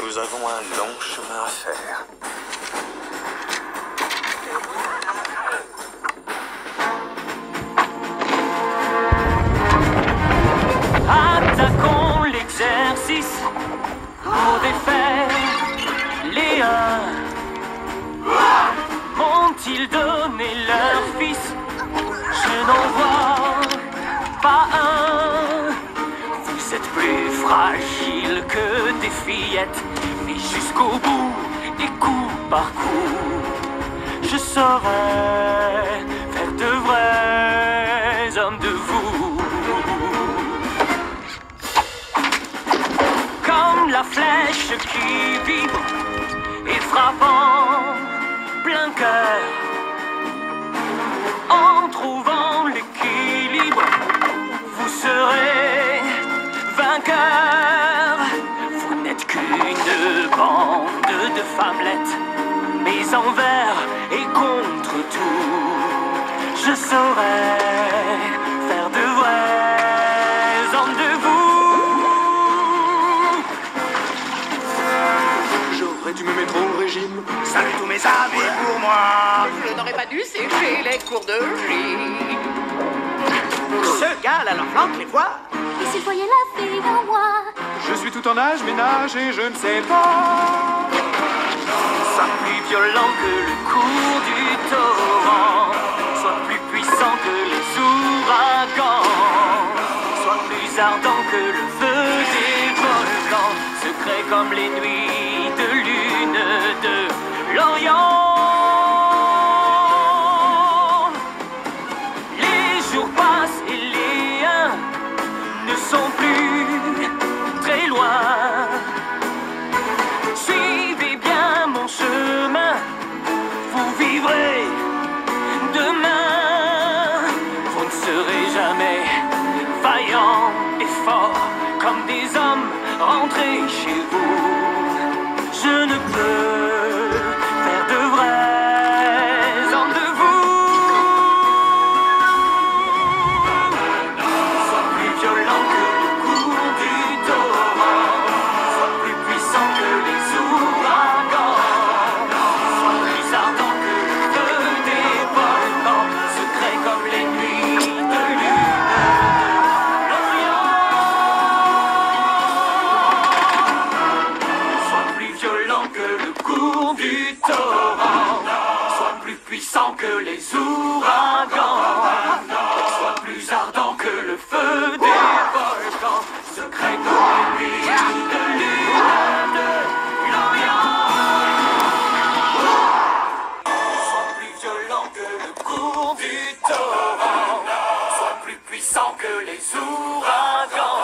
Nous avons un long chemin à faire. Attaquons l'exercice pour défaire les uns. M'ont-ils donné leur fils? Je n'en vois pas un. Vous êtes plus fragiles que des fillettes, mais jusqu'au bout, et coup par coup, je saurais faire de vrais hommes de vous. Comme la flèche qui vibre et frappe en plein cœur. En trouvant l'équilibre, vous serez vainqueur. Vous n'êtes qu'une bande de femmelettes, mais envers et contre tout, je saurais faire de vrais hommes de vous. J'aurais dû me mettre au régime. Salut tous mes amis pour moi. Je n'aurais pas dû sécher les cours de gym. Ce gars là, l'enfant, les voix. Et s'il voyait la fille en moi? Je suis tout en âge, ménage et je ne sais pas. Soit plus violent que le cours du torrent, soit plus puissant que les ouragans, soit plus ardent que le feu des volcans, secret comme les nuits de lune de l'Orient. Les jours passent et les uns ne sont plus très loin. Suivez bien mon chemin, vous vivrez demain. Vous ne serez jamais vaillants et forts comme des hommes rentrés chez vous. Je ne peux faire de vrais hommes de vous. Sois plus violent que le cours du torrent, sois plus puissant que les ouragans, sois plus ardent que le feu des volcans, secret comme les nuits de lune de l'Orient. Sois plus violent que le cours du torrent, sois plus puissant que les ouragans, sois plus ardent que le feu des volcans, secret comme les nuits de lune de l'Orient. Sois plus violent que le cours du torrent, sois plus puissant que les ouragans,